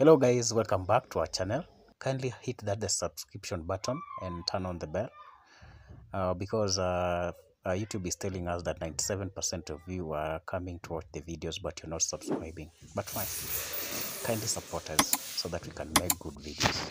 Hello guys, welcome back to our channel. Kindly hit the subscription button and turn on the bell because YouTube is telling us that 97% of you are coming to watch the videos but you're not subscribing. But fine, kindly support us so that we can make good videos.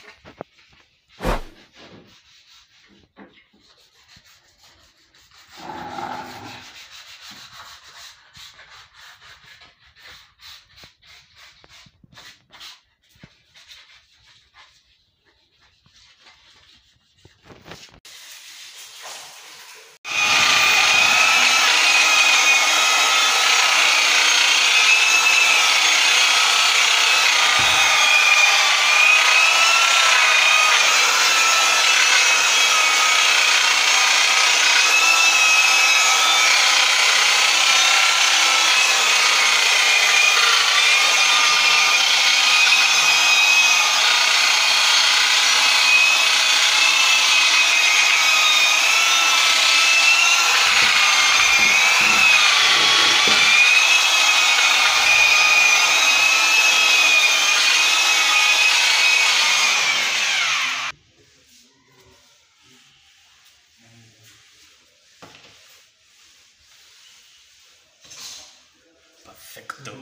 Perfecto.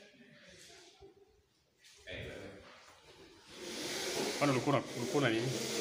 Kwani ulikuwa nini?